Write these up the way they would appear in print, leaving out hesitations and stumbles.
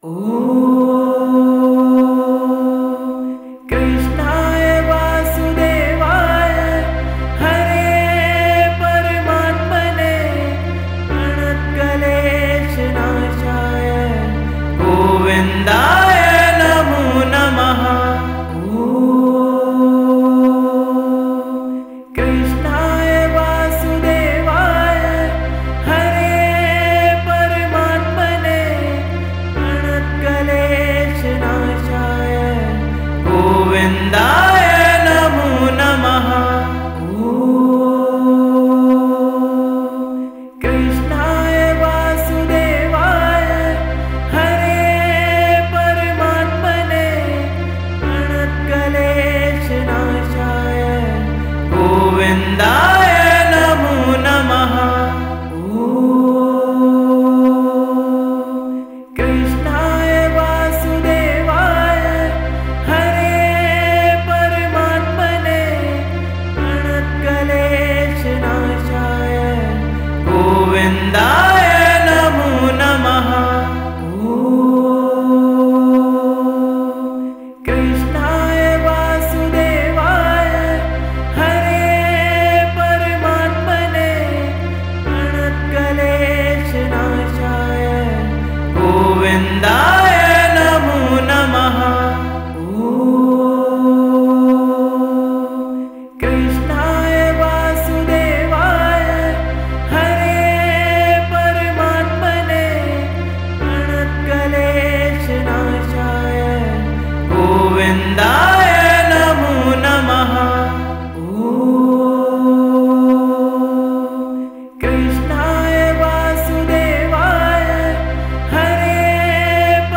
कृष्णाय वासुदेवाय हरे परमात्मने प्रणतक्लेशनाशाय गोविन्दाय नमो नमः। कृष्णाय वासुदेवाय हरे परमात्मने प्रणतक्लेशनाशाय गोविन्दाय नमो नमः। कृष्णाय वासुदेवाय हरे परमात्मने प्रणतक्लेशनाशाय गोविन्दाय नमो नमः। कृष्णाय वासुदेवाय हरे परमात्मने प्रणतक्लेशनाशाय गोविन्दाय नमो नमः। कृष्णाय वासुदेवाय हरे परमात्मने प्रणतक्लेशनाशाय गोविन्दाय नमो नमः। कृष्णाय वासुदेवाय हरे परमात्मने प्रणतक्लेशनाशाय गोविन्दाय नमो नमः। कृष्णाय वासुदेवाय हरे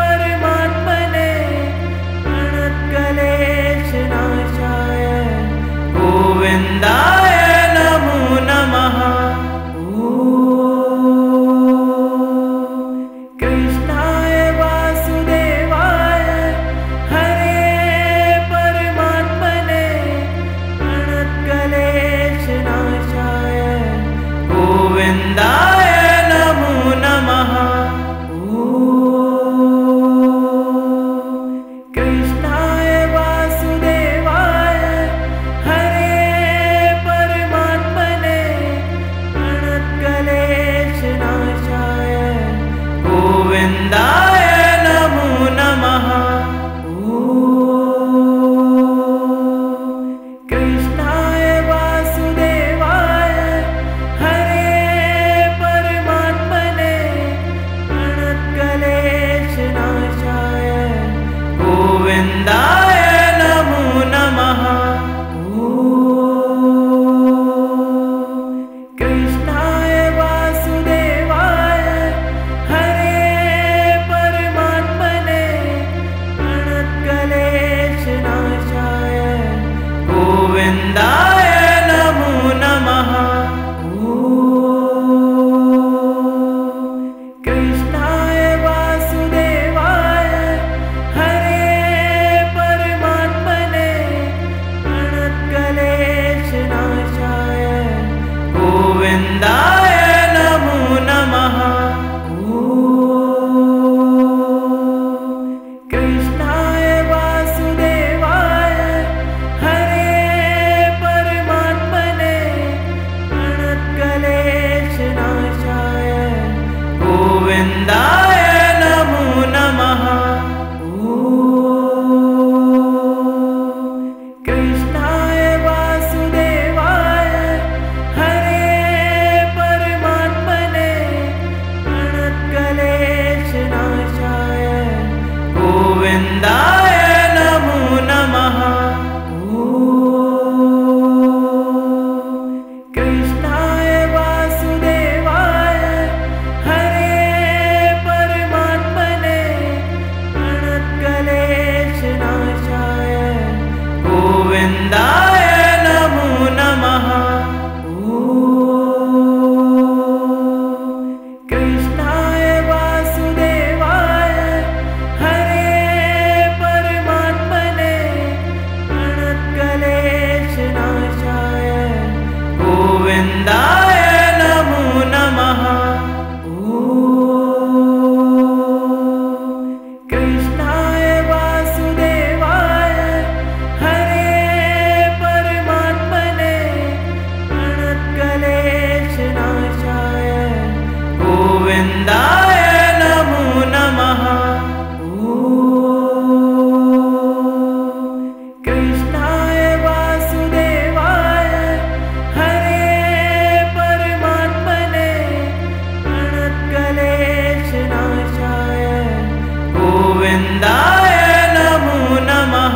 गोविन्दाय नमो नमः।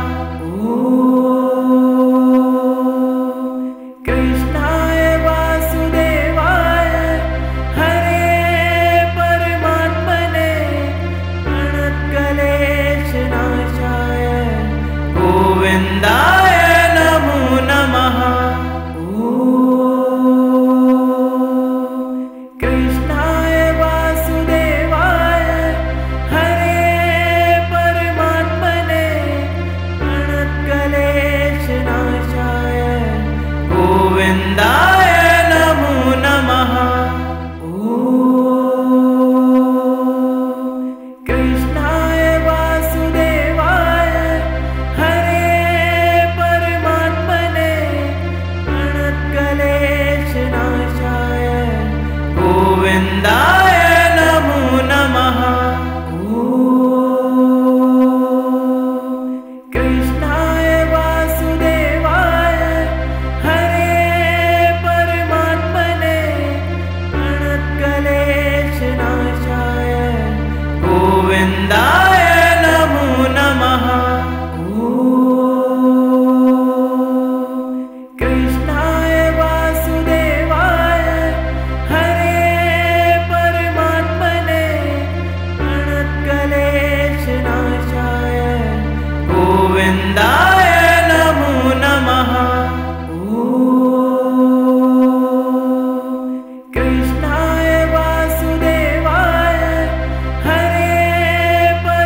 कृष्णाय वासुदेवाय हरे परमात्मने प्रणतक्लेशनाशाय गोविन्दाय नमो नमः। कृष्णाय वासुदेवाय हरे परमात्मने प्रणतक्लेशनाशाय गोविन्दाय नमो नमः। कृष्णाय वासुदेवाय हरे परमात्मने प्रणतक्लेशनाशाय गोविन्दाय नमो नमः। कृष्णाय वासुदेवाय हरे परमात्मने प्रणतक्लेशनाशाय गोविन्दाय नमो नमः। कृष्णाय वासुदेवाय हरे परमात्मने प्रणतक्लेशनाशाय गोविन्दाय नमो नमः। कृष्णाय वासुदेवाय हरे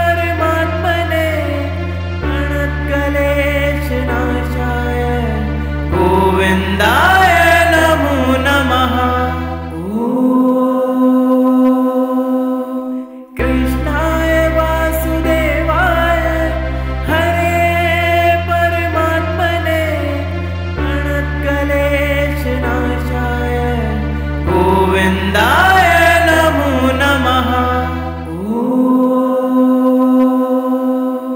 परमात्मने प्रणतक्लेशनाशाय गोविन्दाय नमो नमः। कृष्णाय वासुदेवाय हरे परमात्मने प्रणतक्लेशनाशाय गोविन्दाय नमो नमः।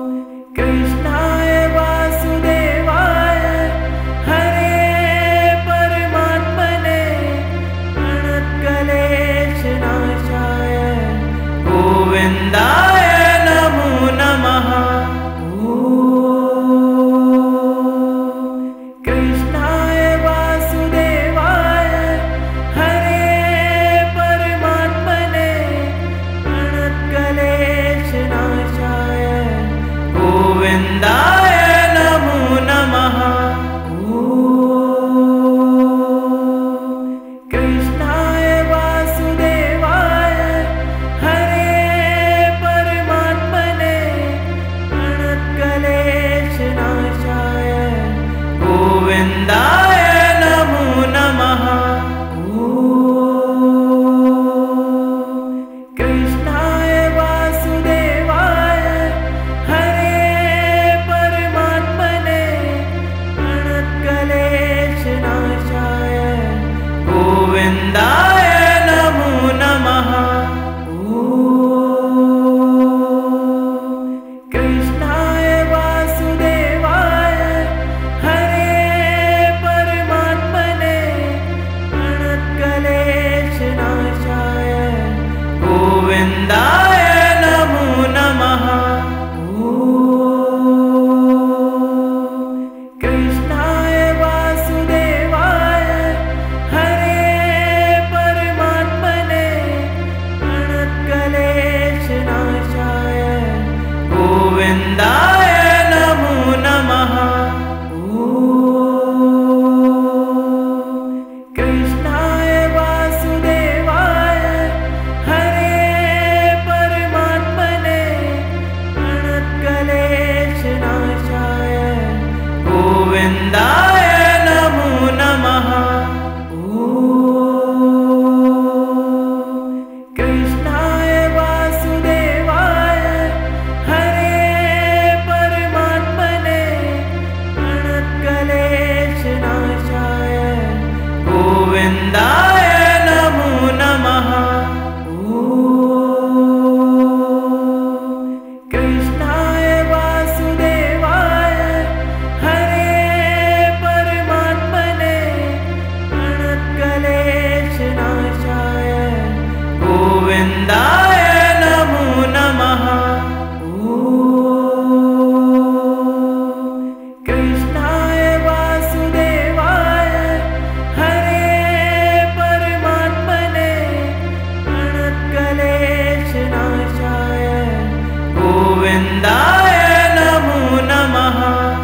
कृष्णाय वासुदेवाय हरे गोविन्दाय नमो नमः। कृष्णाय वासुदेवाय हरे परमात्मने प्रणतक्लेशनाशाय गोविन्दाय नमो नमः। कृष्णाय वासुदेवाय हरे परमात्मने प्रणतक्लेशनाशाय गोविन्दाय नमो नमः। कृष्णाय वासुदेवाय हरे परमात्मने प्रणतक्लेशनाशाय गोविन्दाय नमो नमः। कृष्णाय वासुदेवाय हरे परमात्मने प्रणतक्लेशनाशाय गोविन्दाय नमो नमः। कृष्णाय वासुदेवाय हरे परमात्मने प्रणतक्लेशनाशाय गोविन्दाय नमो नमः। कृष्णाय वासुदेवाय हरे परमात्मने प्रणतक्लेशनाशाय गोविन्दाय नमो नमः। कृष्णाय वासुदेवाय हरे परमात्मने प्रणतक्लेशनाशाय गोविन्दाय नमो नमः।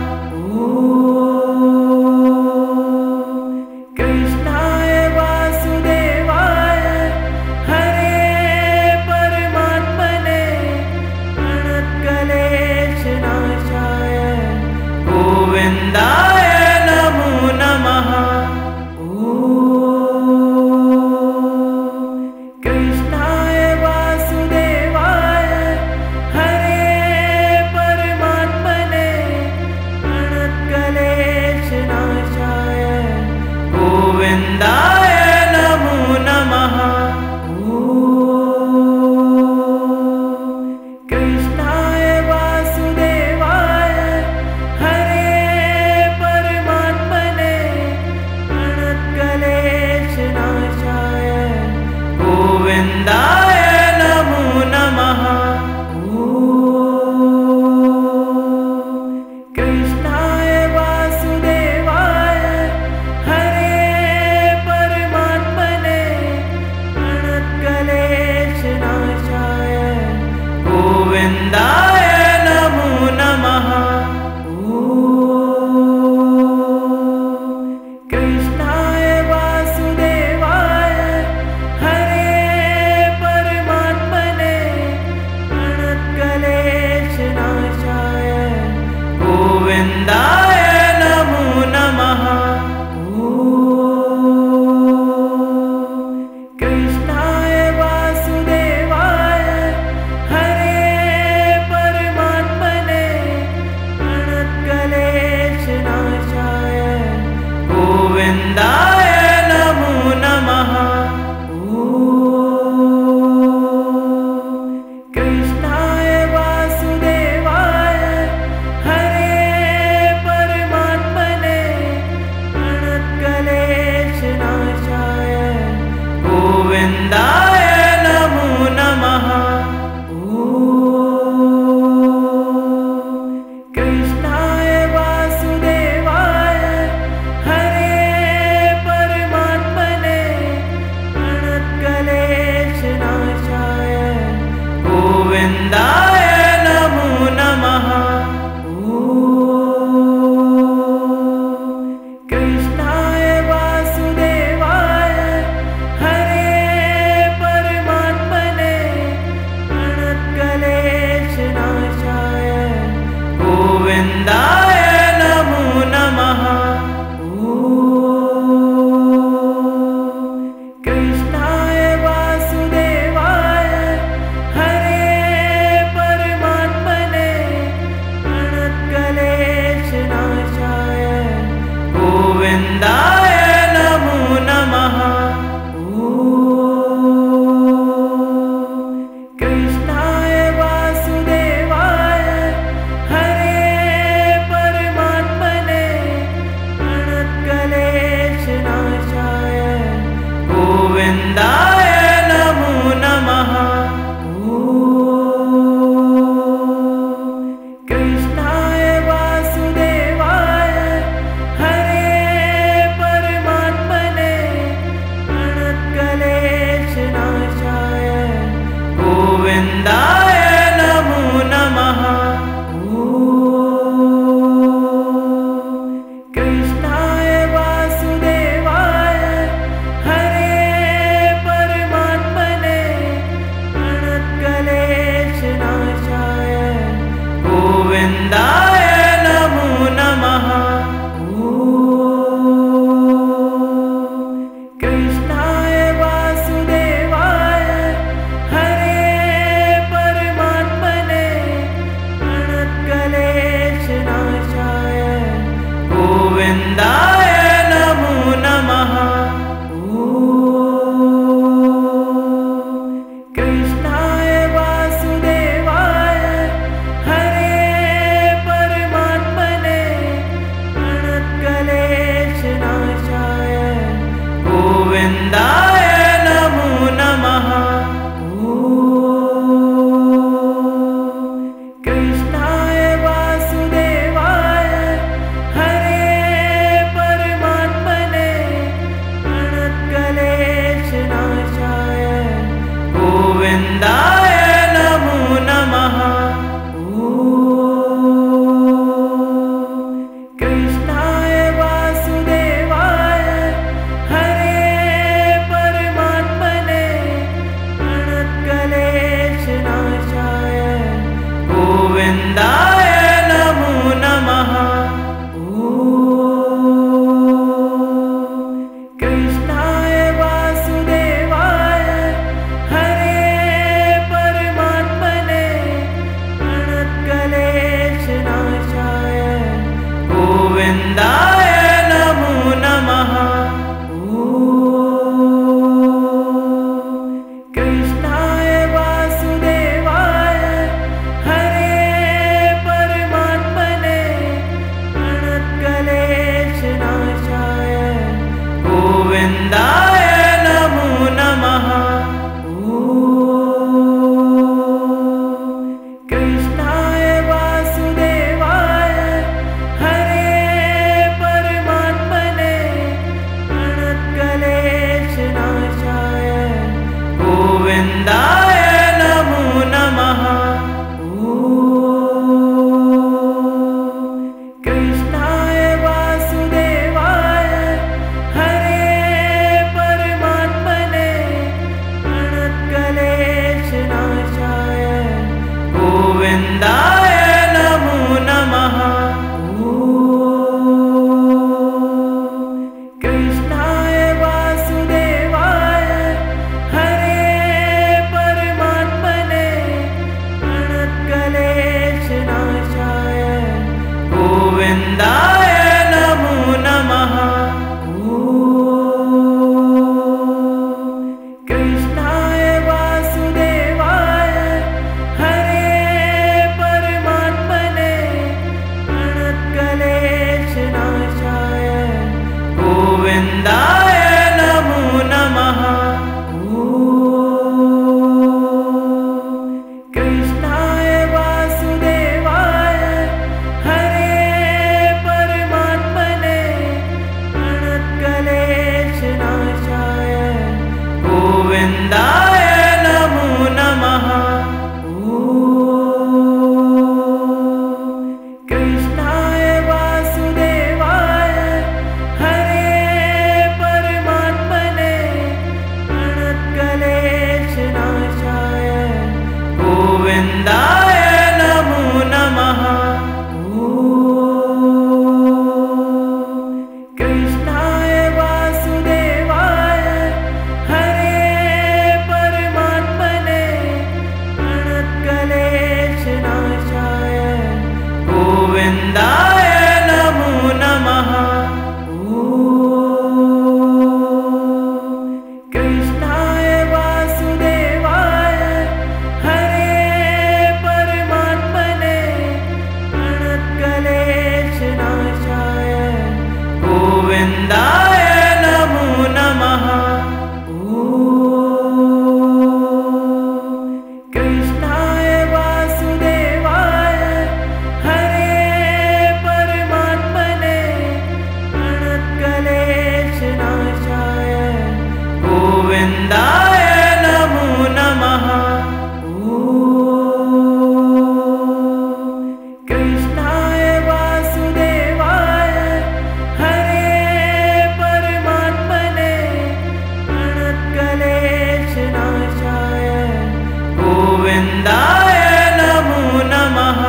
कृष्णाय वासुदेवाय हरे परमात्मने प्रणतक्लेशनाशाय गोविन्दाय नमो नमः। कृष्णाय वासुदेवाय हरे परमात्मने प्रणतक्लेशनाशाय गोविन्दाय नमो नमः। कृष्णाय वासुदेवाय हरे परमात्मने प्रणतक्लेशनाशाय गोविन्दाय नमो नमः। कृष्णाय वासुदेवाय हरे परमात्मने प्रणतक्लेशनाशाय गोविन्दाय नमो नमः। कृष्णाय वासुदेवाय हरे परमात्मने प्रणतक्लेशनाशाय गोविन्दाय नमो नमः। कृष्णाय वासुदेवाय हरे परमात्मने प्रणतक्लेशनाशाय गोविन्दाय नमो नमः। कृष्णाय वासुदेवाय हरे परमात्मने प्रणतक्लेशनाशाय गोविन्दाय नमो नमः। कृष्णाय वासुदेवाय हरे गोविन्दाय नमो नमः। कृष्णाय वासुदेवाय हरे परमात्मने प्रणतक्लेशनाशाय गोविन्दाय नमो नमः। कृष्णाय वासुदेवाय हरे परमात्मने प्रणतक्लेशनाशाय गोविन्दाय नमो नमः। कृष्णाय वासुदेवाय हरे परमात्मने प्रणतक्लेशनाशाय गोविन्दाय नमो नमः। कृष्णाय वासुदेवाय हरे परमात्मने प्रणतक्लेशनाशाय गोविन्दाय नमो नमः। कृष्णाय वासुदेवाय हरे परमात्मने प्रणतक्लेशनाशाय गोविन्दाय नमो नमः। कृष्णाय वासुदेवाय हरे परमात्मने प्रणतक्लेशनाशाय गोविन्दाय नमो नमः। कृष्णाय वासुदेवाय हरे परमात्मने प्रणतक्लेशनाशाय गोविन्दाय नमो नमः। कृष्णाय वासुदेवाय हरे परमात्मने प्रणतक्लेशनाशाय गोविन्दाय नमो नमः। कृष्णाय वासुदेवाय हरे परमात्मने प्रणतक्लेशनाशाय गोविन्दाय नमो नमः। कृष्णाय वासुदेवाय हरे परमात्मने प्रणतक्लेशनाशाय गोविन्दाय नमो नमः। कृष्णाय वासुदेवाय हरे परमात्मने प्रणतक्लेशनाशाय गोविन्दाय नमो नमः। कृष्णाय वासुदेवाय हरे परमात्मने प्रणतक्लेशनाशाय गोविन्दाय नमो नमः। कृष्णाय वासुदेवाय हरे परमात्मने प्रणतक्लेशनाशाय गोविन्दाय नमो नमः। कृष्णाय वासुदेवाय हरे परमात्मने प्रणतक्लेशनाशाय गोविन्दाय नमो नमः। कृष्णाय वासुदेवाय हरे गोविन्दाय नमो नमः। कृष्णाय वासुदेवाय हरे परमात्मने प्रणतक्लेशनाशाय गोविन्दाय नमो नमः। कृष्णाय वासुदेवाय हरे परमात्मने प्रणतक्लेशनाशाय गोविन्दाय नमो नमः।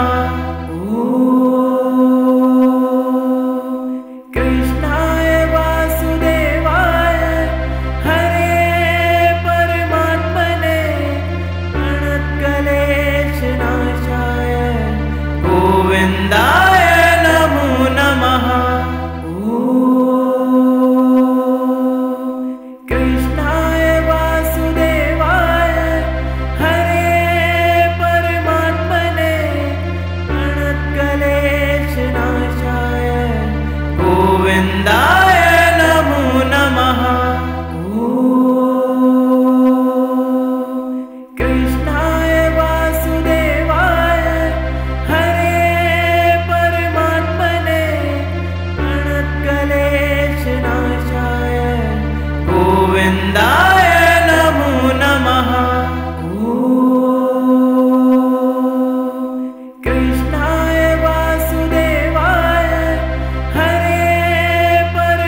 कृष्णाय वासुदेवाय हरे परमात्मने प्रणतक्लेशनाशाय गोविन्दाय नमो नमः। कृष्णाय वासुदेवाय हरे परमात्मने प्रणतक्लेशनाशाय गोविन्दाय नमो नमः। कृष्णाय वासुदेवाय हरे परमात्मने प्रणतक्लेशनाशाय गोविन्दाय नमो नमः। कृष्णाय वासुदेवाय हरे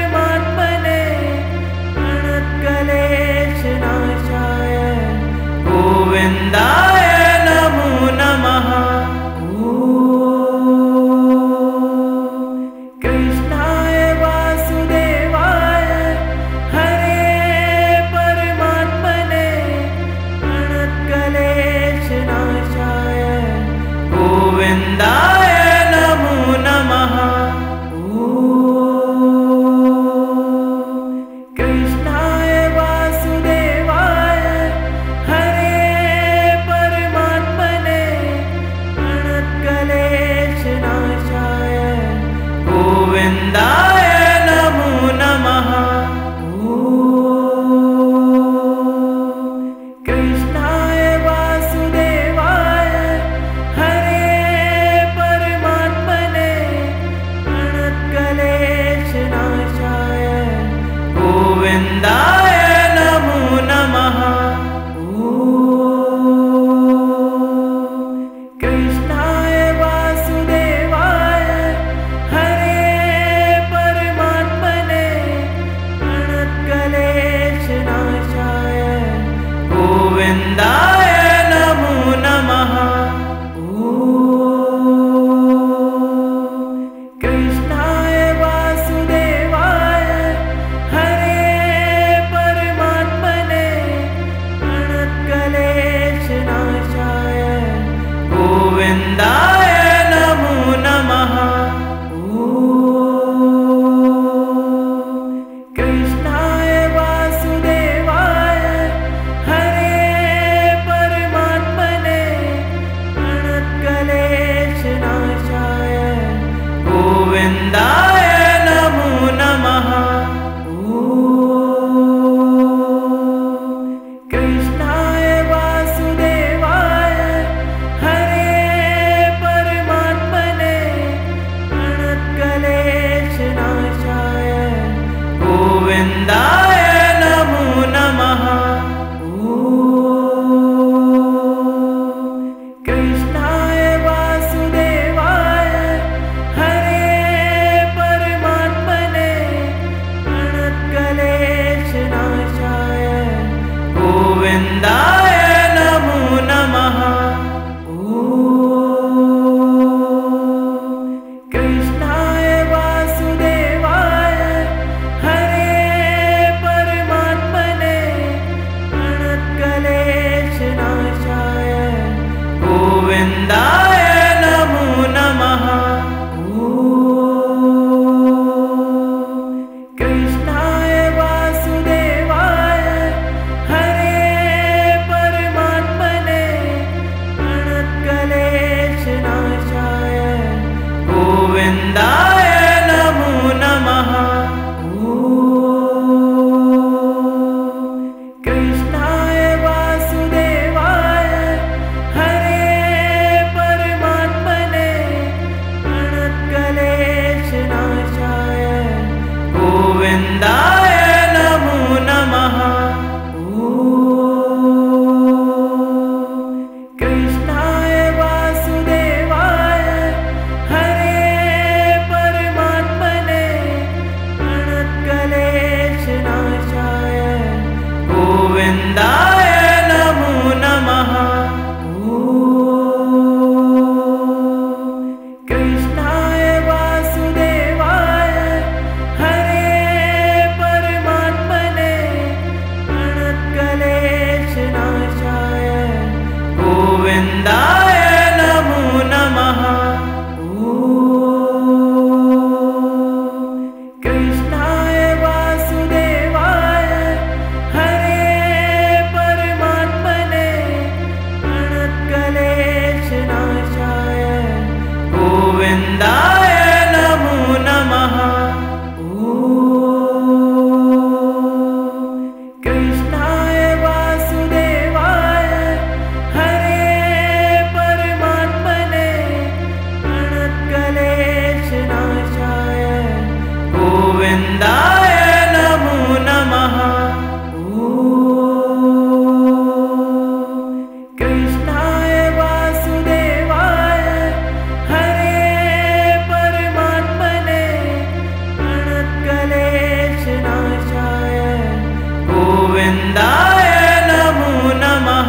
गोविन्दाय नमो नमः।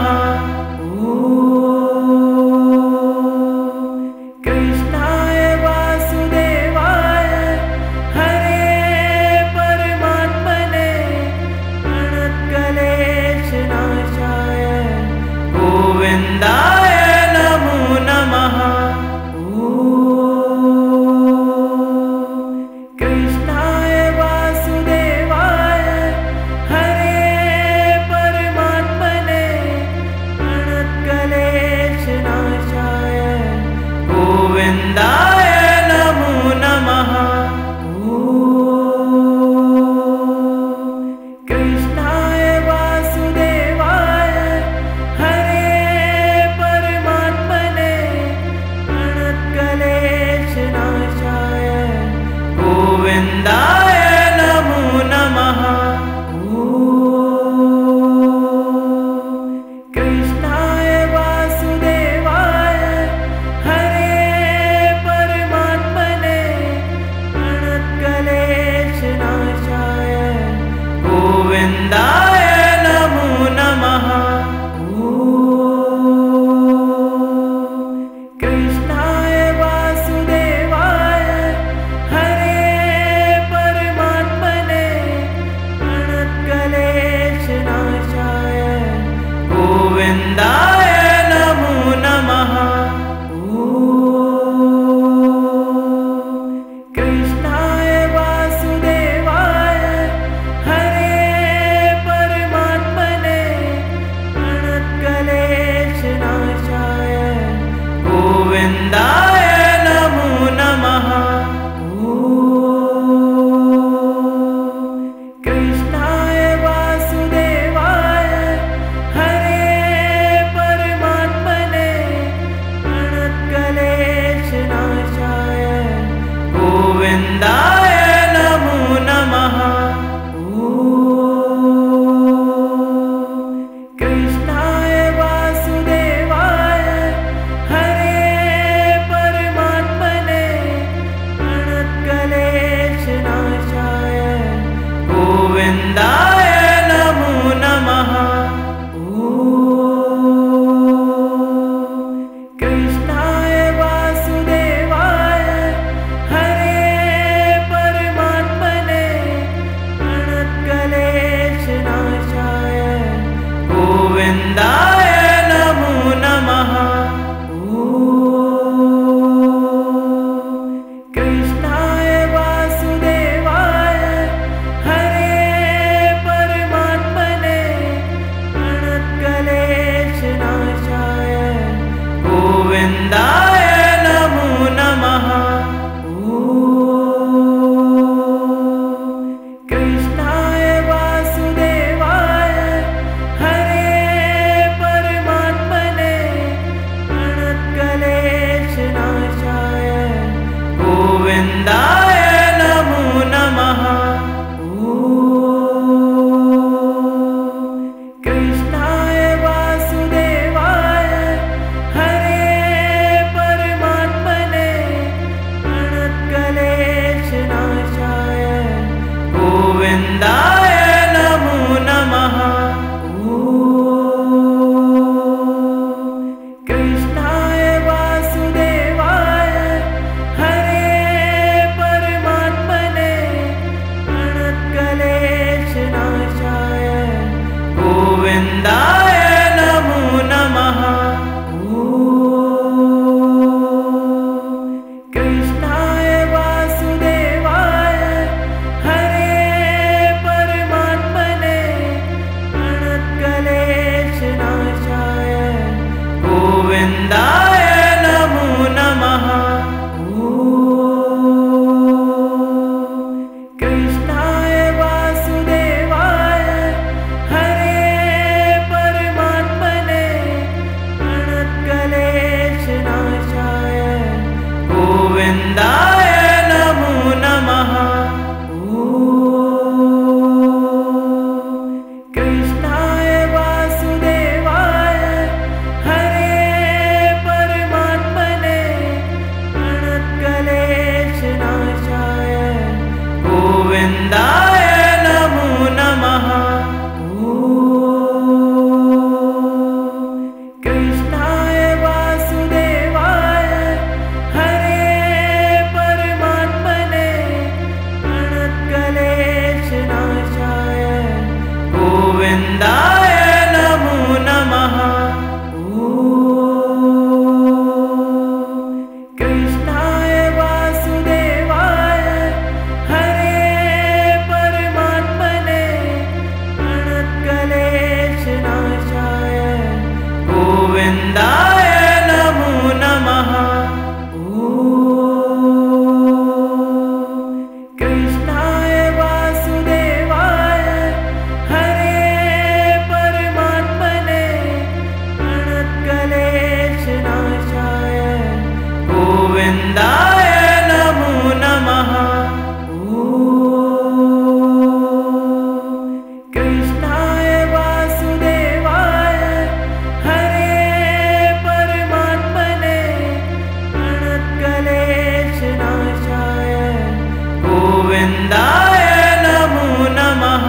कृष्णाय वासुदेवाय हरे परमात्मने प्रणतक्लेशनाशाय गोविन्दाय नमो नमः। कृष्णाय वासुदेवाय हरे परमात्मने प्रणतक्लेशनाशाय गोविन्दाय नमो नमः। कृष्णाय वासुदेवाय हरे परमात्मने प्रणतक्लेशनाशाय गोविन्दाय नमो नमः। कृष्णाय वासुदेवाय हरे परमात्मने प्रणतक्लेशनाशाय गोविन्दाय नमो नमः। कृष्णाय वासुदेवाय हरे परमात्मने प्रणतक्लेशनाशाय गोविन्दाय नमो नमः। कृष्णाय वासुदेवाय हरे परमात्मने प्रणतक्लेशनाशाय गोविन्दाय नमो नमः। कृष्णाय वासुदेवाय हरे परमात्मने प्रणतक्लेशनाशाय गोविन्दाय नमो नमः। कृष्णाय वासुदेवाय हरे परमात्मने प्रणतक्लेशनाशाय गोविन्दाय नमो नमः। कृष्णाय वासुदेवाय हरे परमात्मने प्रणतक्लेशनाशाय गोविन्दाय नमो नमः। कृष्णाय वासुदेवाय हरे परमात्मने प्रणतक्लेशनाशाय गोविन्दाय नमो नमः। कृष्णाय वासुदेवाय हरे परमात्मने प्रणतक्लेशनाशाय गोविन्दाय नमो नमः। कृष्णाय वासुदेवाय हरे परमात्मने प्रणतक्लेशनाशाय गोविन्दाय नमो नमः। कृष्णाय वासुदेवाय हरे परमात्मने प्रणतक्लेशनाशाय गोविन्दाय नमो नमः। कृष्णाय वासुदेवाय हरे परमात्मने प्रणतक्लेशनाशाय गोविन्दाय नमो नमः। कृष्णाय वासुदेवाय हरे परमात्मने प्रणतक्लेशनाशाय गोविन्दाय नमो नमः। कृष्णाय वासुदेवाय हरे परमात्मने प्रणतक्लेशनाशाय गोविन्दाय नमो नमः। गोविन्दाय नमो नमः। कृष्णाय वासुदेवाय हरे परमात्मने प्रणतक्लेशनाशाय गोविन्दाय नमो नमः। कृष्णाय वासुदेवाय हरे परमात्मने प्रणतक्लेशनाशाय गोविन्दाय नमो नमः। कृष्णाय वासुदेवाय हरे परमात्मने प्रणतक्लेशनाशाय गोविन्दाय नमो नमः।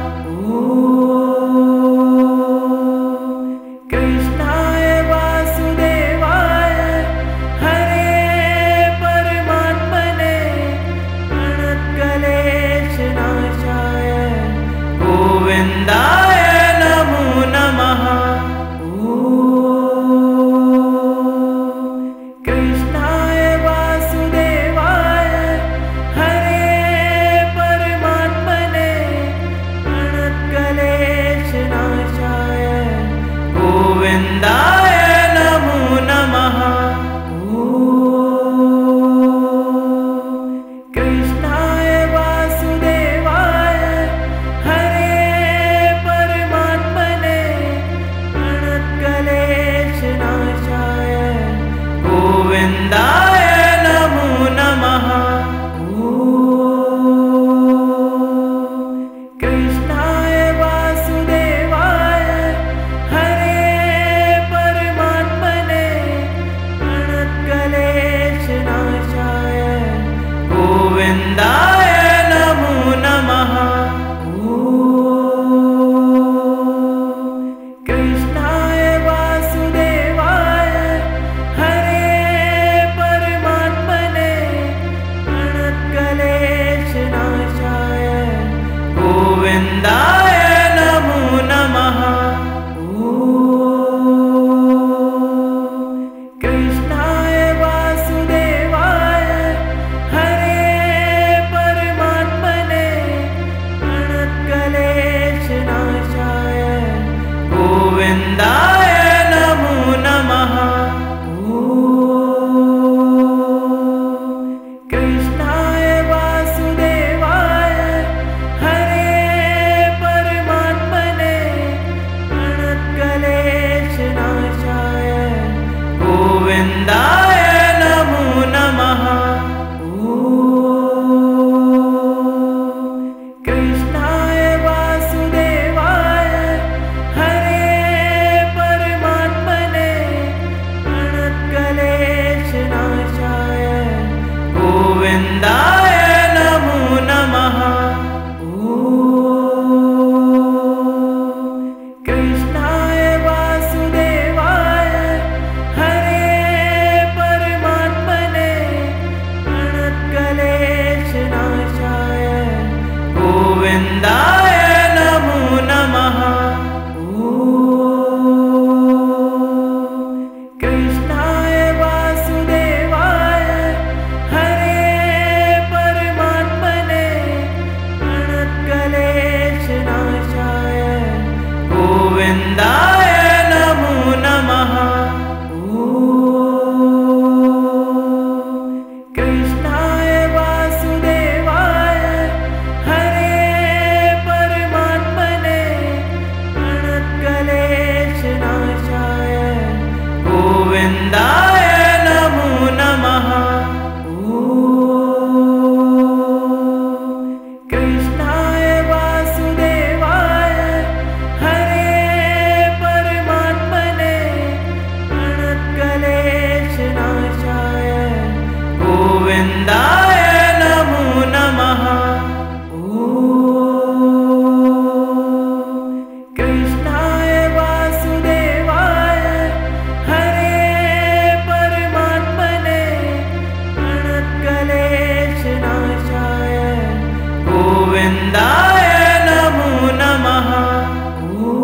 कृष्णाय वासुदेवाय हरे परमात्मने प्रणतक्लेशनाशाय गोविन्दाय नमो नमः। कृष्णाय वासुदेवाय हरे परमात्मने प्रणतक्लेशनाशाय गोविन्दाय नमो नमः। कृष्णाय वासुदेवाय हरे परमात्मने प्रणतक्लेशनाशाय गोविन्दाय नमो नमः। कृष्णाय वासुदेवाय हरे परमात्मने प्रणतक्लेशनाशाय गोविन्दाय नमो नमः। कृष्णाय वासुदेवाय हरे परमात्मने प्रणतक्लेशनाशाय गोविन्दाय नमो नमः। कृष्णाय वासुदेवाय हरे परमात्मने प्रणतक्लेशनाशाय गोविन्दाय नमो नमः। कृष्णाय वासुदेवाय हरे परमात्मने प्रणतक्लेशनाशाय गोविन्दाय नमो नमः। कृष्णाय वासुदेवाय हरे परमात्मने प्रणतक्लेशनाशाय गोविन्दाय नमो नमः। कृष्णाय वासुदेवाय हरे परमात्मने प्रणतक्लेशनाशाय गोविन्दाय नमो नमः। कृष्णाय वासुदेवाय हरे परमात्मने प्रणतक्लेशनाशाय गोविन्दाय नमो नमः। कृष्णाय वासुदेवाय हरे परमात्मने प्रणतक्लेशनाशाय गोविन्दाय नमो नमः। कृष्णाय वासुदेवाय हरे परमात्मने प्रणतक्लेशनाशाय गोविन्दाय नमो नमः। कृष्णाय वासुदेवाय हरे परमात्मने प्रणतक्लेशनाशाय गोविन्दाय नमो नमः।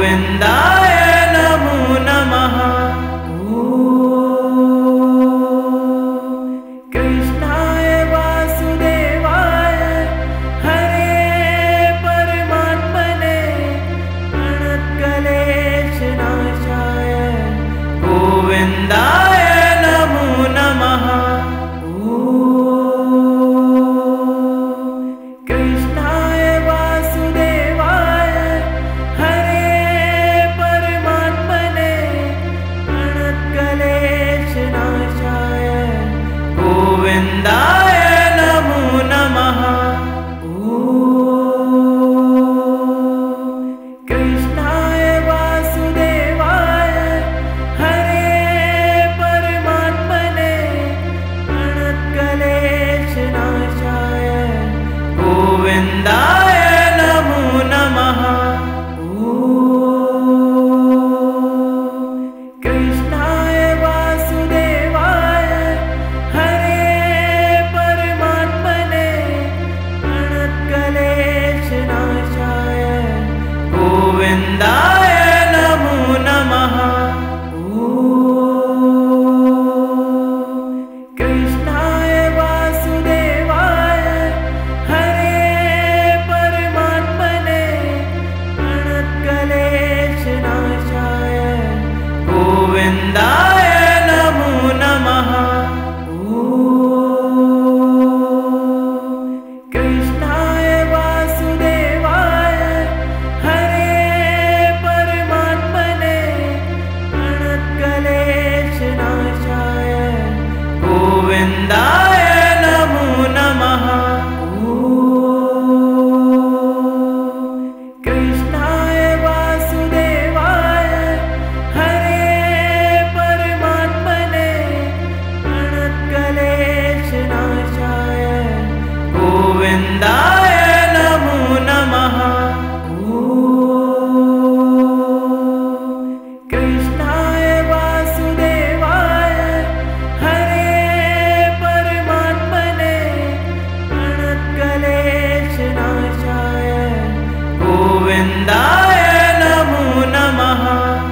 गोविन्दाय नमो नमः। कृष्णाय वासुदेवाय हरे परमात्मने प्रणतक्लेशनाशाय गोविन्दाय नमो नमः। कृष्णाय वासुदेवाय हरे परमात्मने प्रणतक्लेशनाशाय गोविन्दाय नमो नमः। कृष्णाय वासुदेवाय हरे परमात्मने प्रणतक्लेशनाशाय गोविन्दाय नमो नमः। कृष्णाय वासुदेवाय हरे परमात्मने प्रणतक्लेशनाशाय गोविन्दाय नमो नमः। कृष्णाय वासुदेवाय हरे परमात्मने प्रणतक्लेशनाशाय गोविन्दाय नमो नमः। कृष्णाय वासुदेवाय हरे परमात्मने प्रणतक्लेशनाशाय गोविन्दाय नमो नमः। कृष्णाय वासुदेवाय हरे परमात्मने प्रणतक्लेशनाशाय गोविन्दाय नमो नमः। कृष्णाय वासुदेवाय हरे परमात्मने प्रणतक्लेशनाशाय गोविन्दाय नमो नमः।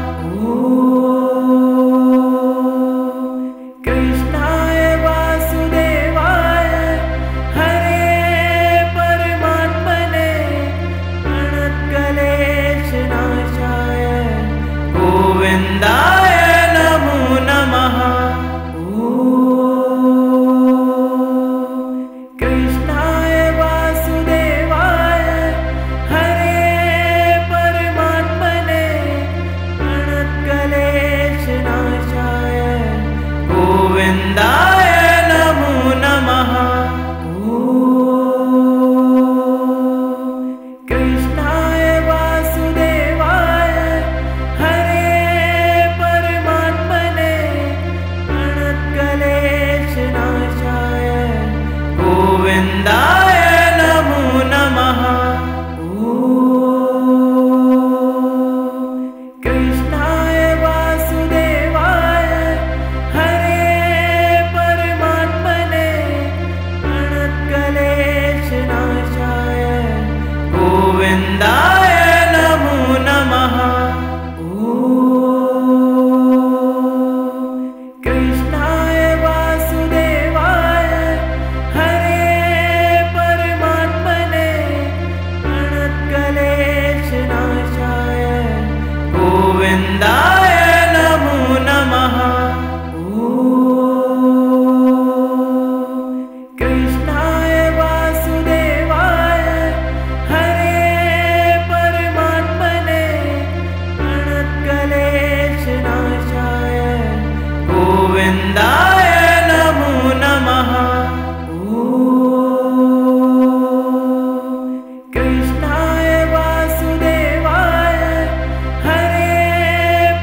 कृष्णाय वासुदेवाय हरे परमात्मने प्रणतक्लेशनाशाय गोविन्दाय नमो नमः। कृष्णाय वासुदेवाय हरे परमात्मने प्रणतक्लेशनाशाय गोविन्दाय नमो नमः। कृष्णाय वासुदेवाय हरे परमात्मने प्रणतक्लेशनाशाय गोविन्दाय नमो नमः। कृष्णाय वासुदेवाय हरे परमात्मने प्रणतक्लेशनाशाय गोविन्दाय नमो नमः। कृष्णाय वासुदेवाय हरे परमात्मने प्रणतक्लेशनाशाय गोविन्दाय नमो नमः। कृष्णाय वासुदेवाय हरे परमात्मने प्रणतक्लेशनाशाय गोविन्दाय नमो नमः। कृष्णाय वासुदेवाय हरे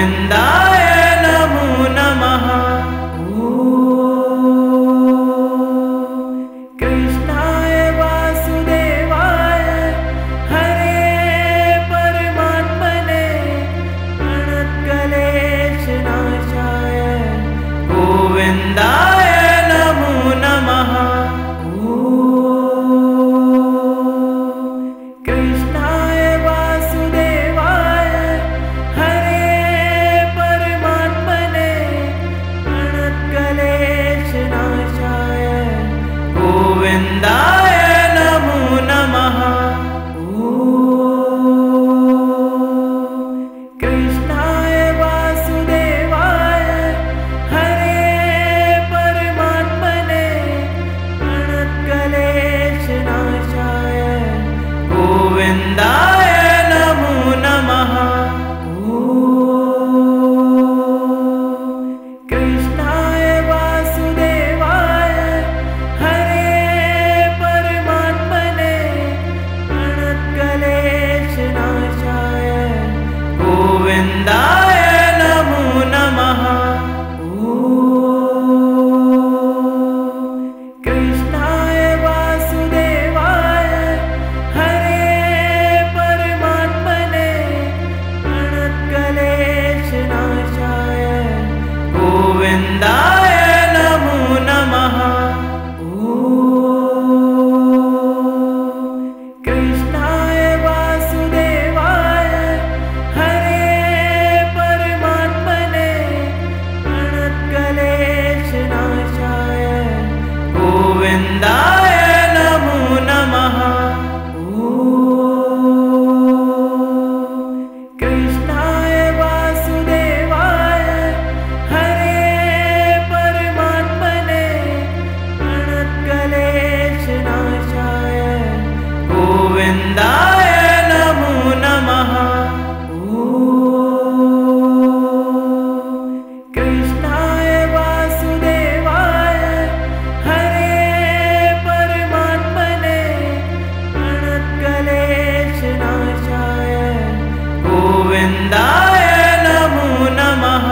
गोविन्दाय नमो नमः। कृष्णाय वासुदेवाय हरे परमात्मने प्रणतक्लेशनाशाय गोविन्दाय नमो नमः। कृष्णाय वासुदेवाय हरे परमात्मने प्रणतक्लेशनाशाय गोविन्दाय नमो नमः। कृष्णाय वासुदेवाय हरे परमात्मने प्रणतक्लेशनाशाय गोविन्दाय नमो नमः। कृष्णाय वासुदेवाय हरे परमात्मने प्रणतक्लेशनाशाय गोविन्दाय नमो नमः। कृष्णाय वासुदेवाय हरे परमात्मने प्रणतक्लेशनाशाय गोविन्दाय नमो नमः। कृष्णाय वासुदेवाय हरे परमात्मने प्रणतक्लेशनाशाय गोविन्दाय नमो नमः। कृष्णाय वासुदेवाय हरे परमात्मने प्रणतक्लेशनाशाय गोविन्दाय नमो नमः। कृष्णाय वासुदेवाय हरे परमात्मने प्रणतक्लेशनाशाय गोविन्दाय नमो नमः।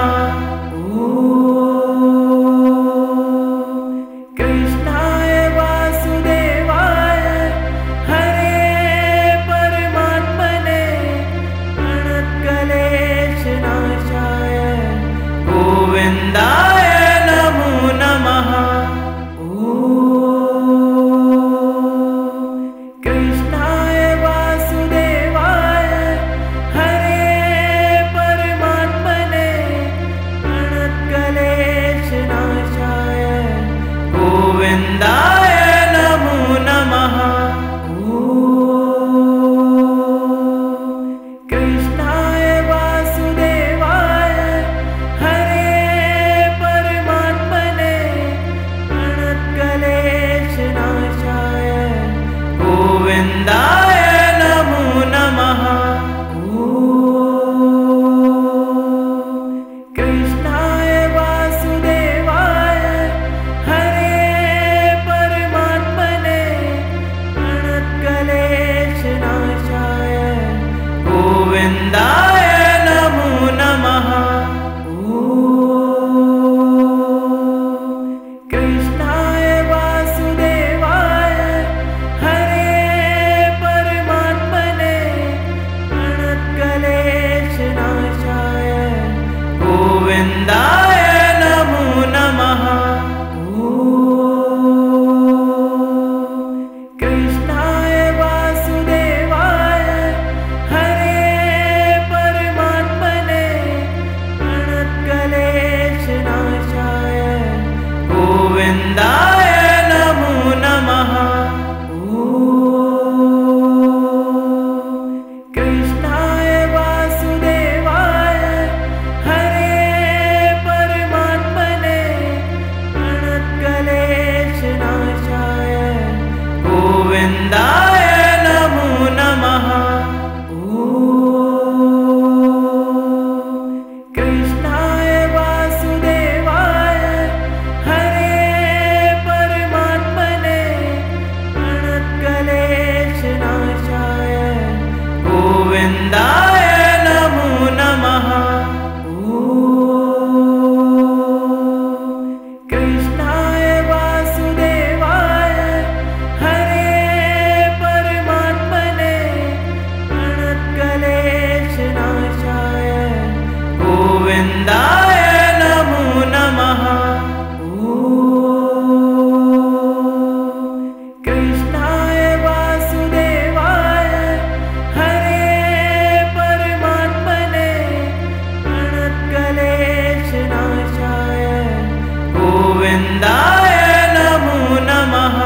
कृष्णाय वासुदेवाय हरे परमात्मने प्रणतक्लेशनाशाय गोविन्दाय नमो नमः। कृष्णाय वासुदेवाय हरे परमात्मने प्रणतक्लेशनाशाय गोविन्दाय नमो नमः। कृष्णाय वासुदेवाय हरे परमात्मने प्रणतक्लेशनाशाय गोविन्दाय नमो नमः। कृष्णाय वासुदेवाय हरे परमात्मने प्रणतक्लेशनाशाय गोविन्दाय नमो नमः। कृष्णाय वासुदेवाय हरे परमात्मने प्रणतक्लेशनाशाय गोविन्दाय नमो नमः। कृष्णाय वासुदेवाय हरे परमात्मने प्रणतक्लेशनाशाय गोविन्दाय नमो नमः। कृष्णाय वासुदेवाय हरे परमात्मने प्रणतक्लेशनाशाय गोविन्दाय नमो नमः। कृष्णाय वासुदेवाय हरे गोविन्दाय नमो नमः। कृष्णाय वासुदेवाय हरे परमात्मने प्रणतक्लेशनाशाय गोविन्दाय नमो नमः।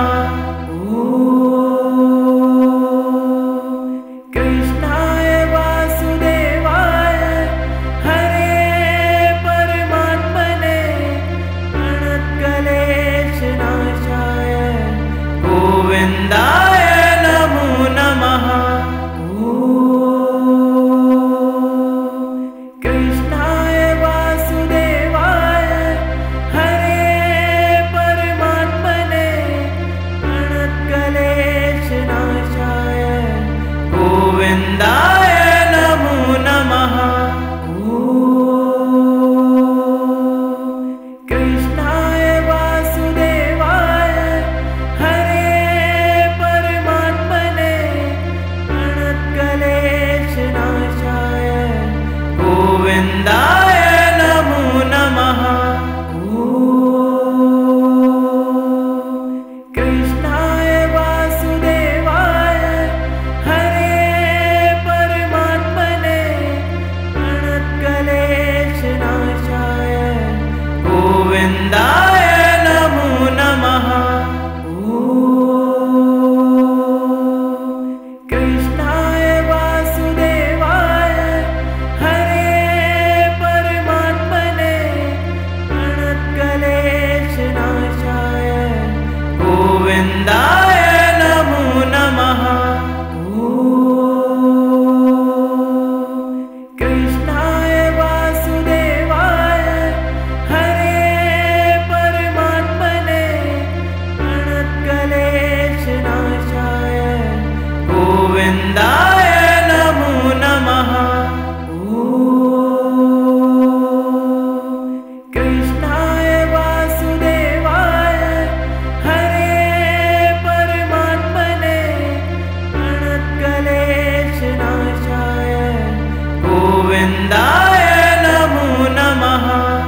कृष्णाय वासुदेवाय हरे परमात्मने प्रणतक्लेशनाशाय गोविन्दाय नमो नमः। कृष्णाय वासुदेवाय हरे परमात्मने प्रणतक्लेशनाशाय गोविन्दाय नमो नमः। कृष्णाय वासुदेवाय हरे परमात्मने प्रणतक्लेशनाशाय गोविन्दाय नमो नमः। कृष्णाय वासुदेवाय हरे परमात्मने प्रणतक्लेशनाशाय गोविन्दाय नमो नमः। कृष्णाय वासुदेवाय हरे परमात्मने प्रणतक्लेशनाशाय गोविन्दाय नमो नमः। कृष्णाय वासुदेवाय हरे परमात्मने प्रणतक्लेशनाशाय गोविन्दाय नमो नमः। कृष्णाय वासुदेवाय हरे परमात्मने प्रणतक्लेशनाशाय गोविन्दाय नमो नमः।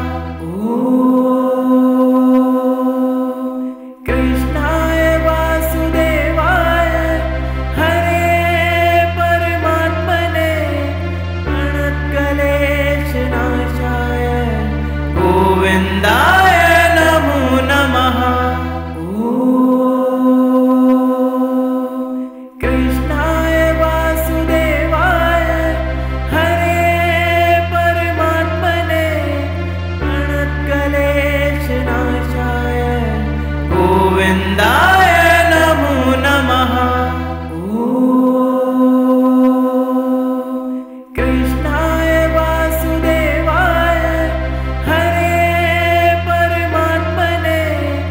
कृष्णाय वासुदेवाय हरे परमात्मने प्रणतक्लेशनाशाय गोविन्दाय नमो नमः। कृष्णाय वासुदेवाय हरे परमात्मने प्रणतक्लेशनाशाय गोविन्दाय नमो नमः। कृष्णाय वासुदेवाय हरे परमात्मने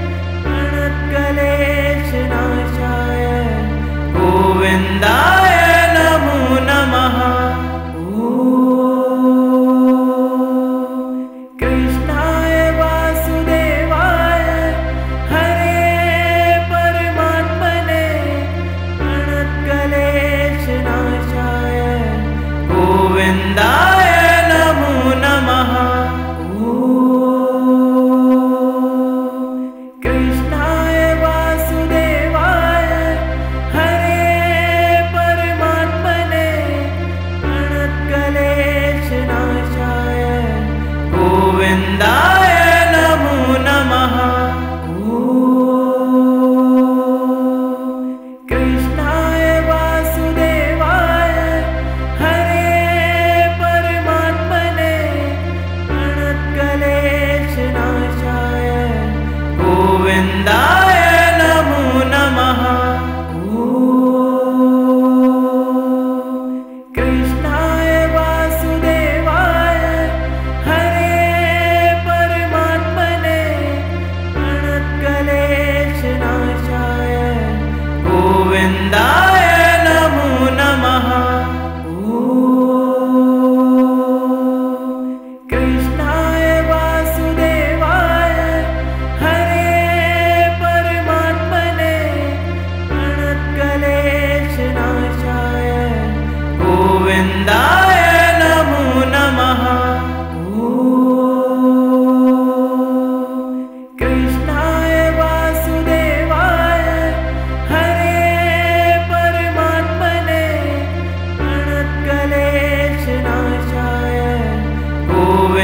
प्रणतक्लेशनाशाय गोविन्दाय नमो नमः। कृष्णाय वासुदेवाय हरे परमात्मने प्रणतक्लेशनाशाय गोविन्दाय नमो नमः। कृष्णाय वासुदेवाय हरे परमात्मने प्रणतक्लेशनाशाय गोविन्दाय नमो नमः। कृष्णाय वासुदेवाय हरे परमात्मने प्रणतक्लेशनाशाय गोविन्दाय नमो नमः। कृष्णाय वासुदेवाय हरे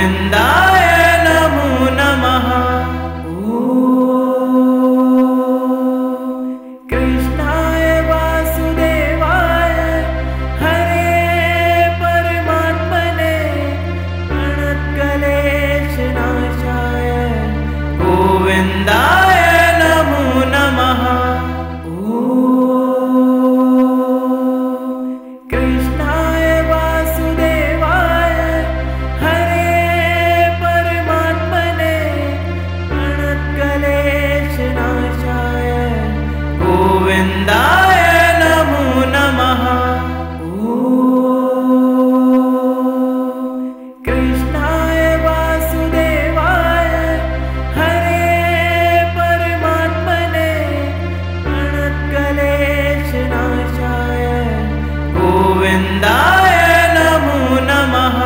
गोविन्दाय नमो नमः। कृष्णाय वासुदेवाय हरे परमात्मने प्रणतक्लेशनाशाय गोविन्दाय नमो नमः। कृष्णाय वासुदेवाय हरे परमात्मने प्रणतक्लेशनाशाय गोविन्दाय नमो नमः। कृष्णाय वासुदेवाय हरे परमात्मने प्रणतक्लेशनाशाय गोविन्दाय नमो नमः।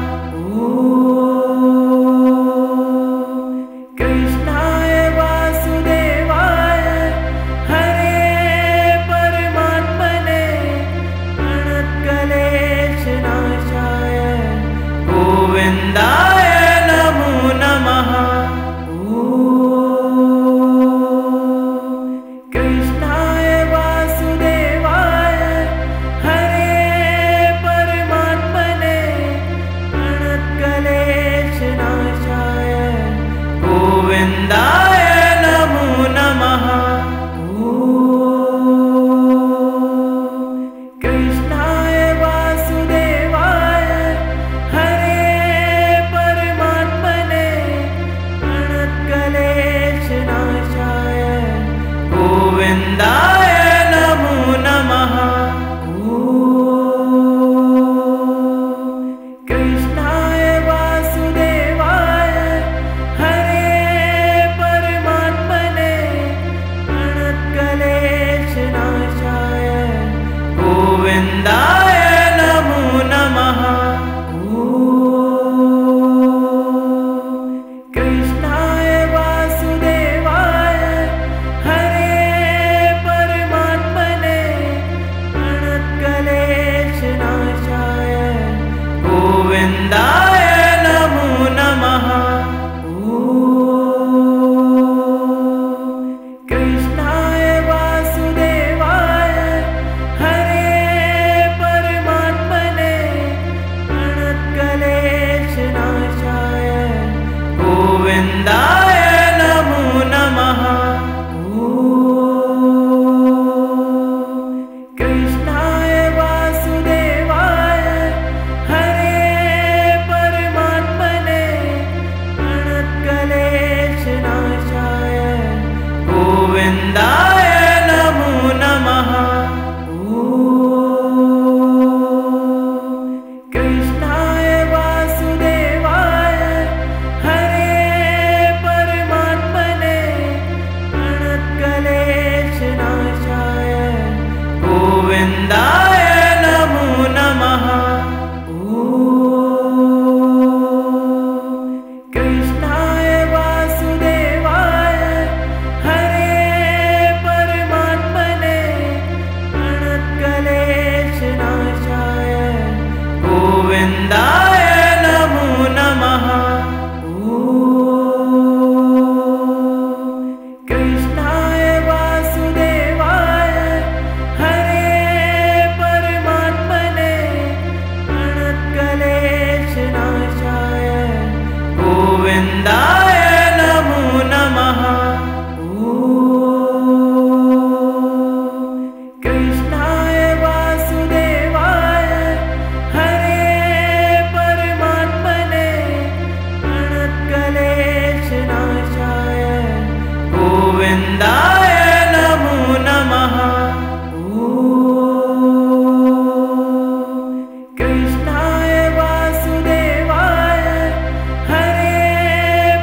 कृष्णाय वासुदेवाय हरे परमात्मने प्रणतक्लेशनाशाय गोविन्दाय नमो नमः। कृष्णाय वासुदेवाय हरे परमात्मने प्रणतक्लेशनाशाय गोविन्दाय नमो नमः। कृष्णाय वासुदेवाय हरे परमात्मने प्रणतक्लेशनाशाय गोविन्दाय नमो नमः। कृष्णाय वासुदेवाय हरे परमात्मने प्रणतक्लेशनाशाय गोविन्दाय नमो नमः। कृष्णाय वासुदेवाय हरे परमात्मने प्रणतक्लेशनाशाय गोविन्दाय नमो नमः। कृष्णाय वासुदेवाय हरे परमात्मने प्रणतक्लेशनाशाय गोविन्दाय नमो नमः। कृष्णाय वासुदेवाय हरे परमात्मने प्रणतक्लेशनाशाय गोविन्दाय नमो नमः। कृष्णाय वासुदेवाय हरे परमात्मने प्रणतक्लेशनाशाय गोविन्दाय नमो नमः। कृष्णाय वासुदेवाय हरे परमात्मने प्रणतक्लेशनाशाय गोविन्दाय नमो नमः। कृष्णाय वासुदेवाय हरे परमात्मने प्रणतक्लेशनाशाय गोविन्दाय नमो नमः। कृष्णाय वासुदेवाय हरे परमात्मने प्रणतक्लेशनाशाय गोविन्दाय नमो नमः। कृष्णाय वासुदेवाय हरे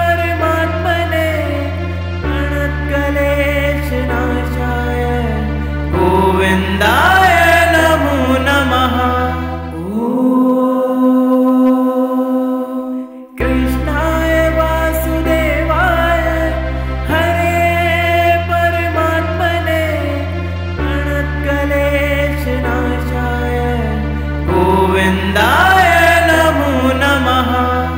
परमात्मने प्रणतक्लेशनाशाय गोविन्दाय नमो नमः। कृष्णाय वासुदेवाय हरे परमात्मने प्रणतक्लेशनाशाय गोविन्दाय नमो नमः।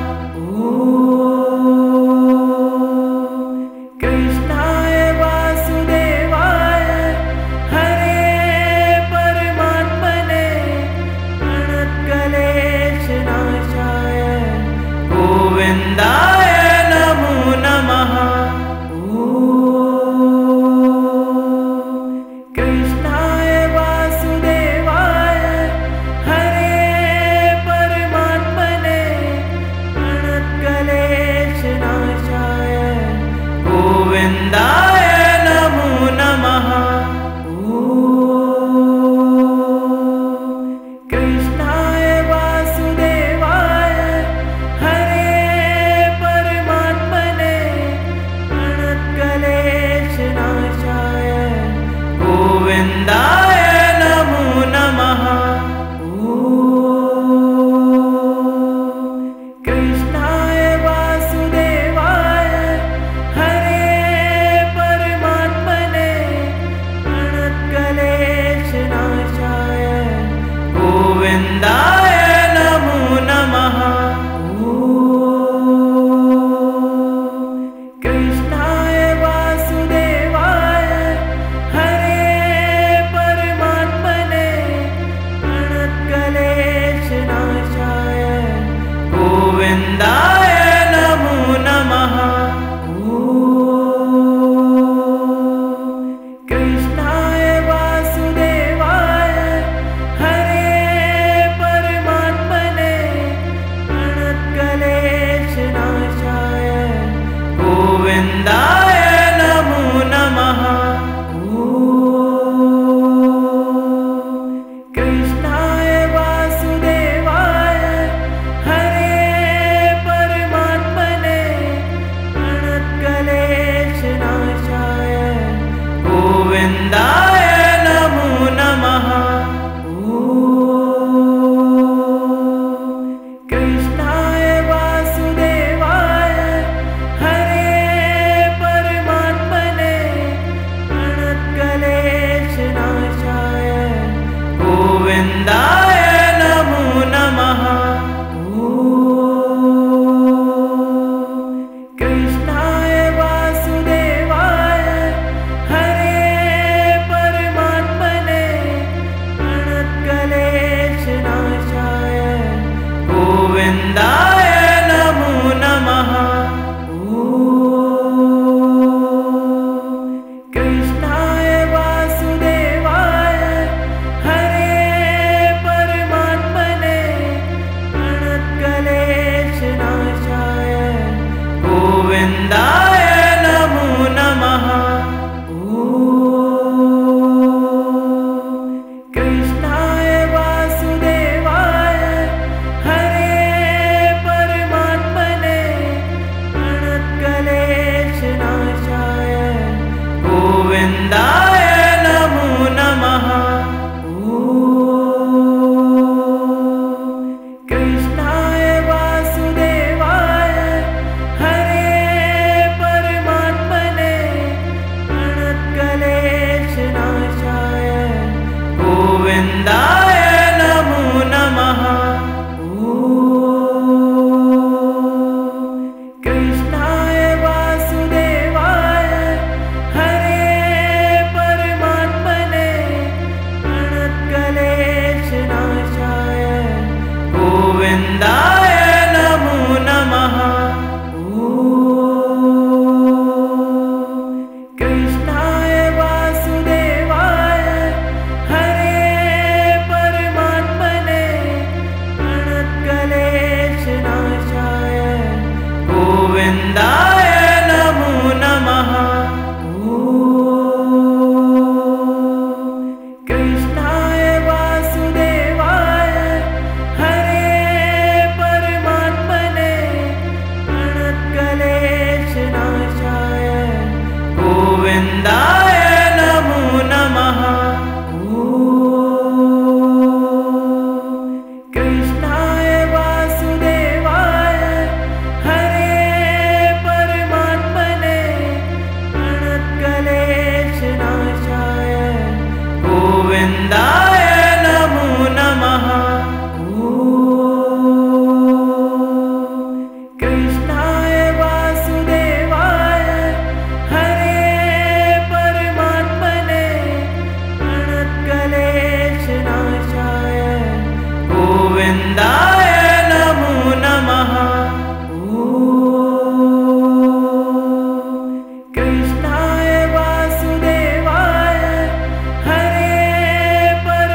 कृष्णाय वासुदेवाय हरे परमात्मने प्रणतक्लेशनाशाय गोविन्दाय नमो नमः। कृष्णाय वासुदेवाय हरे गोविन्दाय नमो नमः। कृष्णाय वासुदेवाय हरे परमात्मने प्रणतक्लेशनाशाय गोविन्दाय नमो नमः। कृष्णाय वासुदेवाय हरे परमात्मने प्रणतक्लेशनाशाय गोविन्दाय नमो नमः। कृष्णाय वासुदेवाय हरे परमात्मने प्रणतक्लेशनाशाय गोविन्दाय नमो नमः। कृष्णाय वासुदेवाय हरे परमात्मने प्रणतक्लेशनाशाय गोविन्दाय नमो नमः। कृष्णाय वासुदेवाय हरे परमात्मने प्रणतक्लेशनाशाय गोविन्दाय नमो नमः। कृष्णाय वासुदेवाय हरे परमात्मने प्रणतक्लेशनाशाय गोविन्दाय नमो नमः। कृष्णाय वासुदेवाय हरे परमात्मने प्रणतक्लेशनाशाय गोविन्दाय नमो नमः। कृष्णाय वासुदेवाय हरे परमात्मने प्रणतक्लेशनाशाय गोविन्दाय नमो नमः। कृष्णाय वासुदेवाय हरे परमात्मने प्रणतक्लेशनाशाय गोविन्दाय नमो नमः। कृष्णाय वासुदेवाय हरे परमात्मने प्रणतक्लेशनाशाय गोविन्दाय नमो नमः। कृष्णाय वासुदेवाय हरे परमात्मने प्रणतक्लेशनाशाय गोविन्दाय नमो नमः। कृष्णाय वासुदेवाय हरे परमात्मने प्रणतक्लेशनाशाय गोविन्दाय नमो नमः। कृष्णाय वासुदेवाय हरे परमात्मने प्रणतक्लेशनाशाय गोविन्दाय नमो नमः। कृष्णाय वासुदेवाय हरे परमात्मने प्रणतक्लेशनाशाय गोविन्दाय नमो नमः। कृष्णाय वासुदेवाय हरे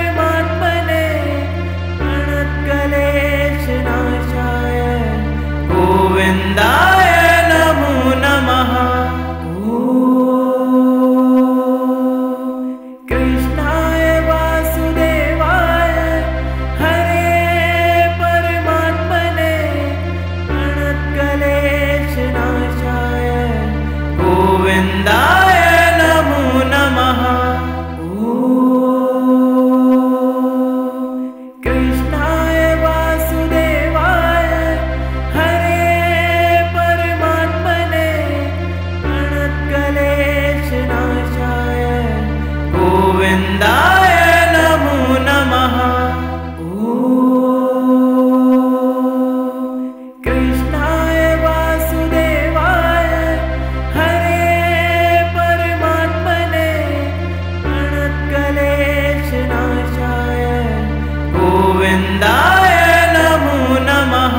गोविन्दाय नमो नमः। कृष्णाय वासुदेवाय हरे परमात्मने प्रणतक्लेशनाशाय गोविन्दाय नमो नमः।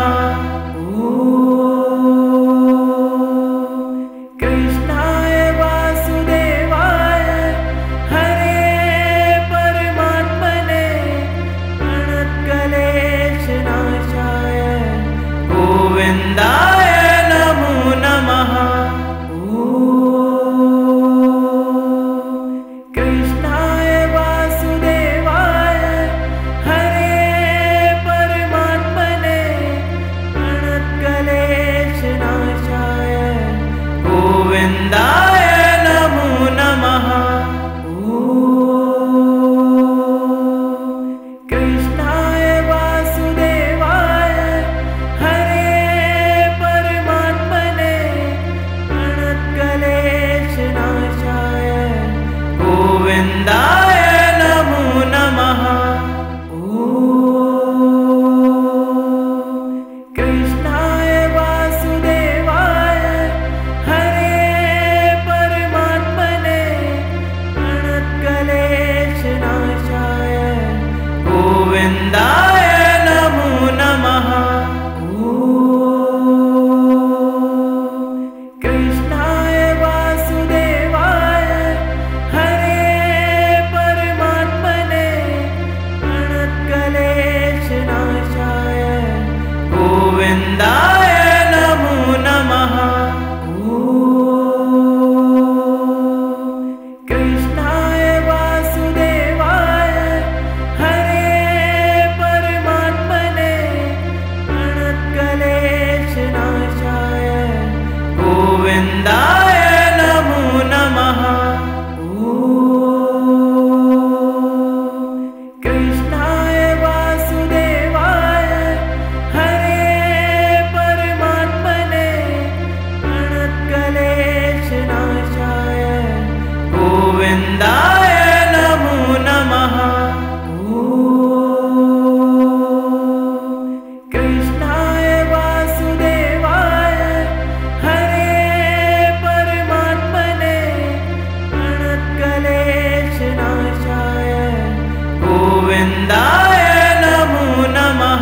कृष्णाय वासुदेवाय हरे परमात्मने प्रणतक्लेशनाशाय गोविन्दाय नमो नमः। कृष्णाय वासुदेवाय हरे परमात्मने प्रणतक्लेशनाशाय गोविन्दाय नमो नमः। कृष्णाय वासुदेवाय हरे परमात्मने प्रणतक्लेशनाशाय गोविन्दाय नमो नमः। कृष्णाय वासुदेवाय हरे परमात्मने प्रणतक्लेशनाशाय गोविन्दाय नमो नमः। कृष्णाय वासुदेवाय हरे परमात्मने प्रणतक्लेशनाशाय गोविन्दाय नमो नमः। कृष्णाय वासुदेवाय हरे परमात्मने प्रणतक्लेशनाशाय गोविन्दाय नमो नमः। कृष्णाय वासुदेवाय हरे परमात्मने प्रणतक्लेशनाशाय गोविन्दाय नमो नमः। कृष्णाय वासुदेवाय हरे परमात्मने प्रणतक्लेशनाशाय गोविन्दाय नमो नमः।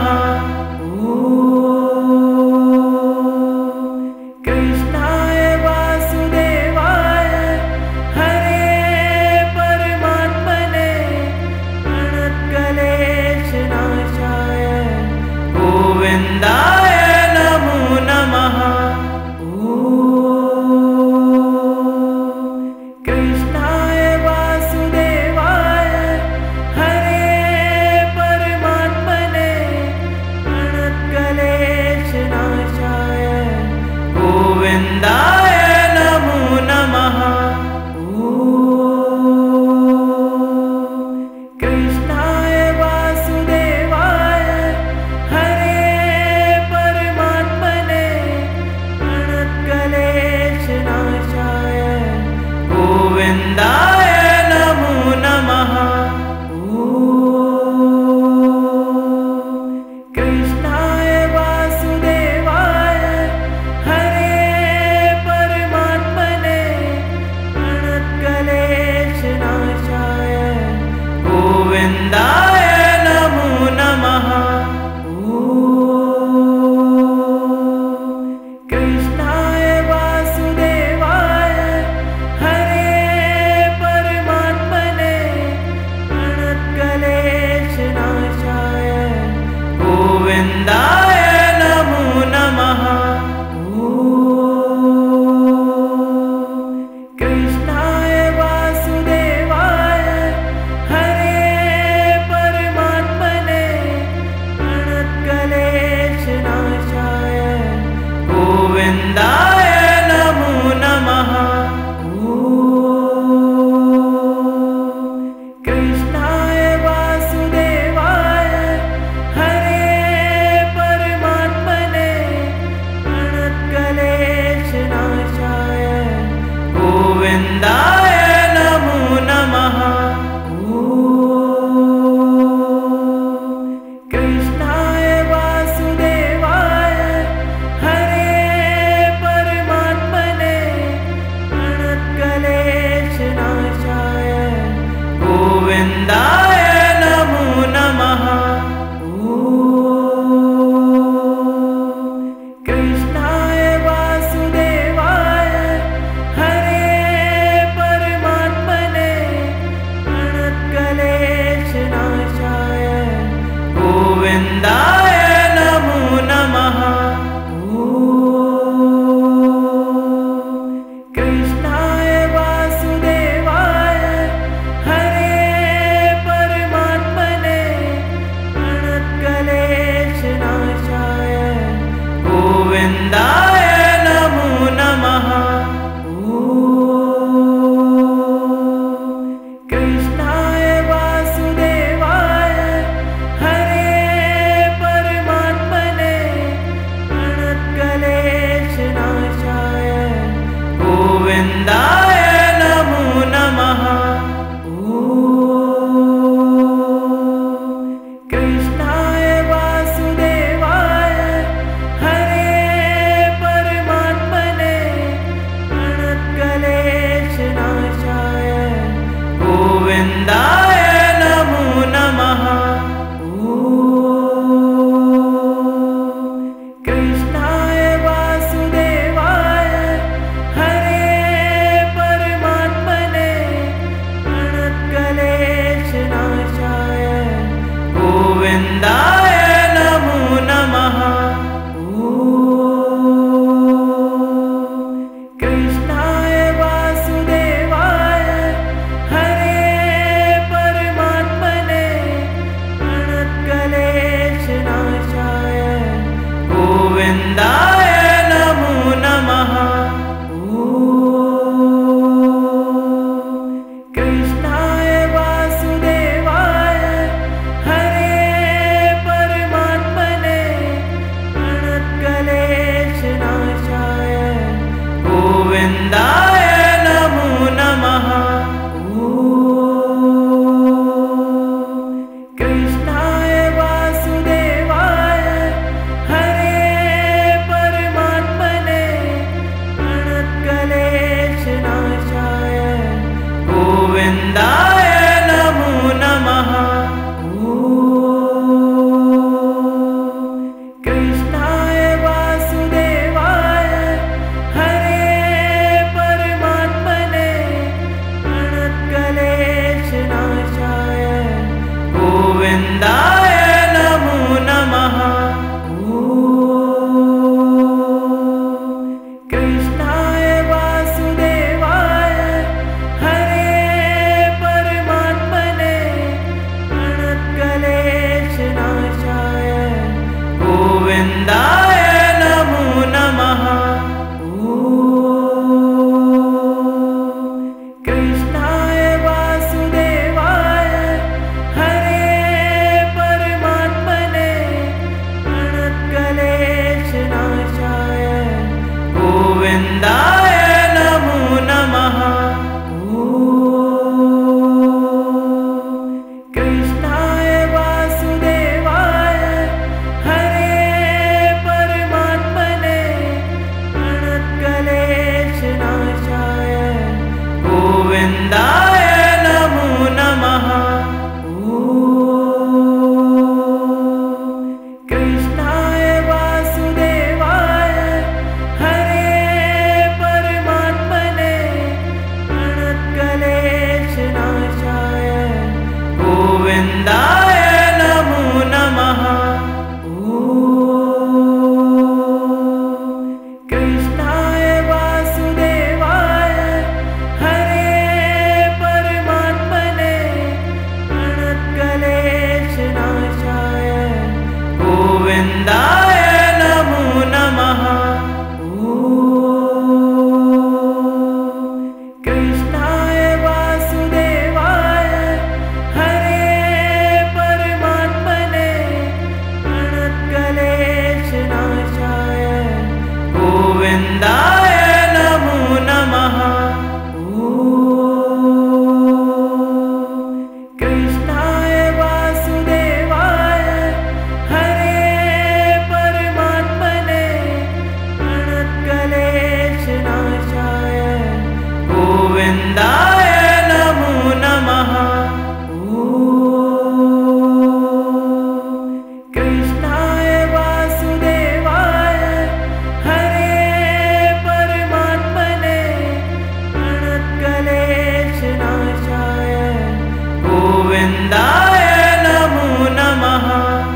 कृष्णाय वासुदेवाय हरे परमात्मने प्रणतक्लेशनाशाय गोविन्दाय नमो नमः। कृष्णाय वासुदेवाय हरे परमात्मने प्रणतक्लेशनाशाय गोविन्दाय नमो नमः। कृष्णाय वासुदेवाय हरे परमात्मने प्रणतक्लेशनाशाय गोविन्दाय नमो नमः। कृष्णाय वासुदेवाय हरे परमात्मने प्रणतक्लेशनाशाय गोविन्दाय नमो नमः। कृष्णाय वासुदेवाय हरे परमात्मने प्रणतक्लेशनाशाय गोविन्दाय नमो नमः। कृष्णाय वासुदेवाय हरे गोविन्दाय नमो नमः। कृष्णाय वासुदेवाय हरे परमात्मने प्रणतक्लेशनाशाय गोविन्दाय नमो नमः। कृष्णाय वासुदेवाय हरे परमात्मने प्रणतक्लेशनाशाय गोविन्दाय नमो नमः। कृष्णाय वासुदेवाय हरे परमात्मने प्रणतक्लेशनाशाय गोविन्दाय नमो नमः। कृष्णाय वासुदेवाय हरे परमात्मने प्रणतक्लेशनाशाय गोविन्दाय नमो नमः। कृष्णाय वासुदेवाय हरे परमात्मने प्रणतक्लेशनाशाय गोविन्दाय नमो नमः। कृष्णाय वासुदेवाय हरे परमात्मने प्रणतक्लेशनाशाय गोविन्दाय नमो नमः। कृष्णाय वासुदेवाय हरे परमात्मने प्रणतक्लेशनाशाय गोविन्दाय नमो नमः। कृष्णाय वासुदेवाय हरे परमात्मने प्रणतक्लेशनाशाय गोविन्दाय नमो नमः। कृष्णाय वासुदेवाय हरे परमात्मने प्रणतक्लेशनाशाय गोविन्दाय नमो नमः। कृष्णाय वासुदेवाय हरे परमात्मने प्रणतक्लेशनाशाय गोविन्दाय नमो नमः। कृष्णाय वासुदेवाय हरे परमात्मने प्रणतक्लेशनाशाय गोविन्दाय नमो नमः। कृष्णाय वासुदेवाय हरे परमात्मने प्रणतक्लेशनाशाय गोविन्दाय नमो नमः। कृष्णाय वासुदेवाय हरे परमात्मने प्रणतक्लेशनाशाय गोविन्दाय नमो नमः। कृष्णाय वासुदेवाय हरे परमात्मने प्रणतक्लेशनाशाय गोविन्दाय नमो नमः। कृष्णाय वासुदेवाय हरे गोविन्दाय नमो नमः।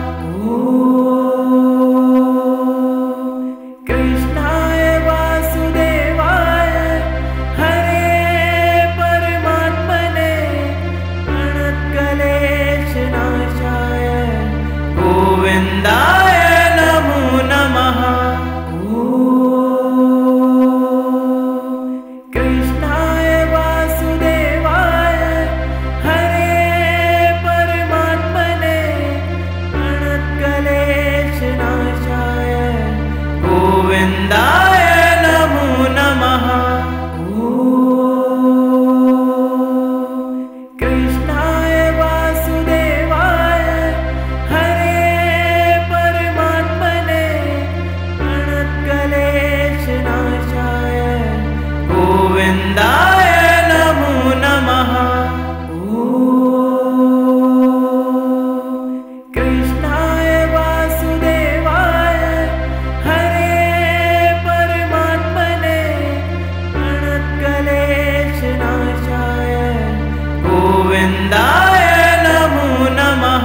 कृष्णाय वासुदेवाय हरे परमात्मने प्रणतक्लेशनाशाय गोविन्दाय नमो नमः। कृष्णाय वासुदेवाय हरे परमात्मने प्रणतक्लेशनाशाय गोविन्दाय नमो नमः। कृष्णाय वासुदेवाय हरे परमात्मने प्रणतक्लेशनाशाय गोविन्दाय नमो नमः। कृष्णाय वासुदेवाय हरे परमात्मने प्रणतक्लेशनाशाय गोविन्दाय नमो नमः।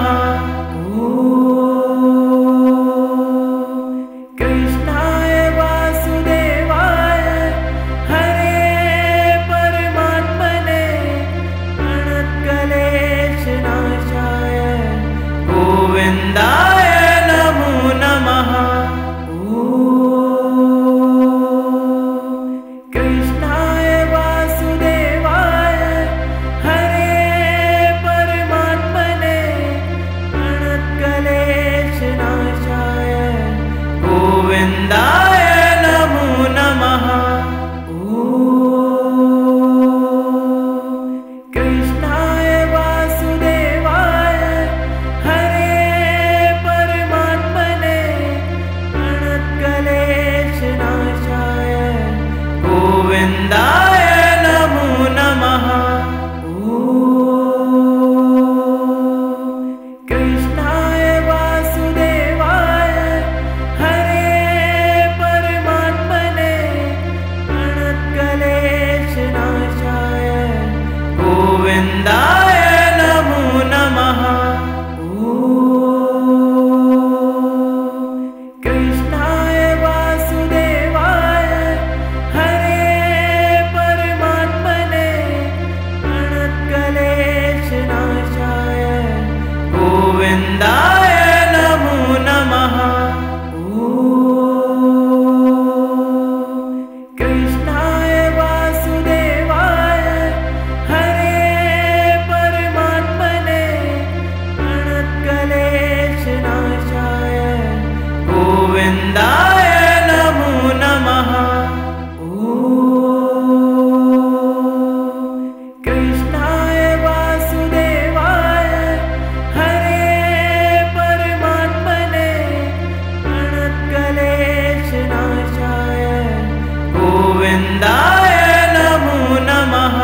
कृष्णाय वासुदेवाय हरे परमात्मने प्रणतक्लेशनाशाय गोविन्दाय नमो नमः। कृष्णाय वासुदेवाय हरे परमात्मने प्रणतक्लेशनाशाय गोविन्दाय नमो नमः। कृष्णाय वासुदेवाय हरे परमात्मने प्रणतक्लेशनाशाय गोविन्दाय नमो नमः। कृष्णाय वासुदेवाय हरे परमात्मने प्रणतक्लेशनाशाय गोविन्दाय नमो नमः। कृष्णाय वासुदेवाय हरे परमात्मने प्रणतक्लेशनाशाय गोविन्दाय नमो नमः। कृष्णाय वासुदेवाय हरे परमात्मने प्रणतक्लेशनाशाय गोविन्दाय नमो नमः। कृष्णाय वासुदेवाय हरे परमात्मने प्रणतक्लेशनाशाय गोविन्दाय नमो नमः।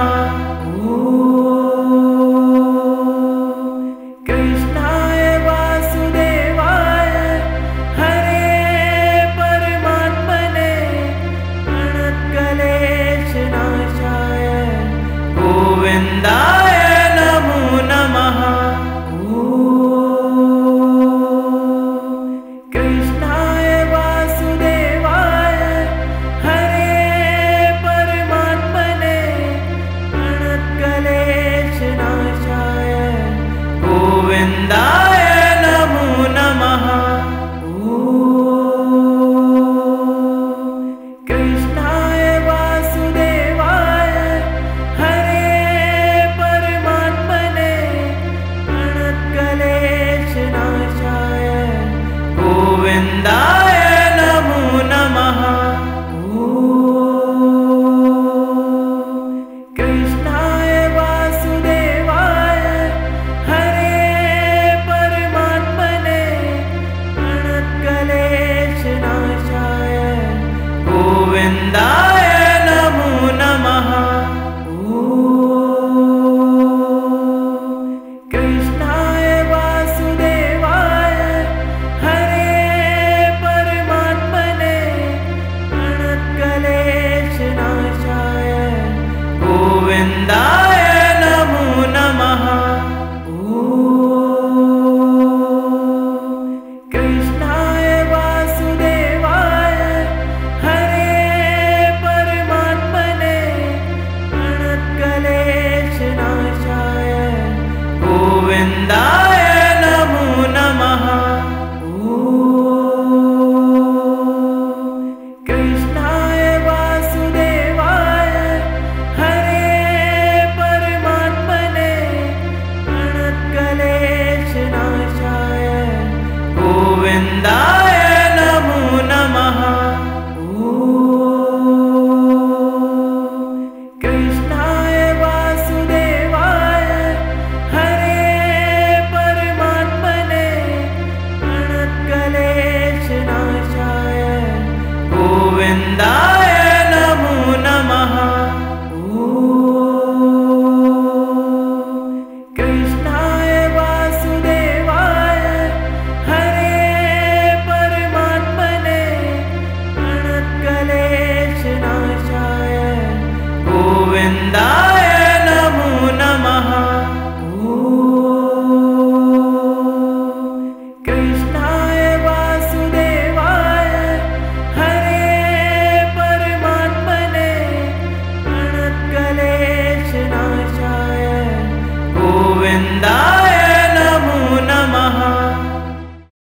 कृष्णाय वासुदेवाय हरे परमात्मने प्रणतक्लेशनाशाय गोविन्दाय नमो नमः। कृष्णाय वासुदेवाय हरे परमात्मने प्रणतक्लेशनाशाय गोविन्दाय नमो नमः। कृष्णाय वासुदेवाय हरे परमात्मने प्रणतक्लेशनाशाय गोविन्दाय नमो नमः। कृष्णाय वासुदेवाय हरे गोविन्दा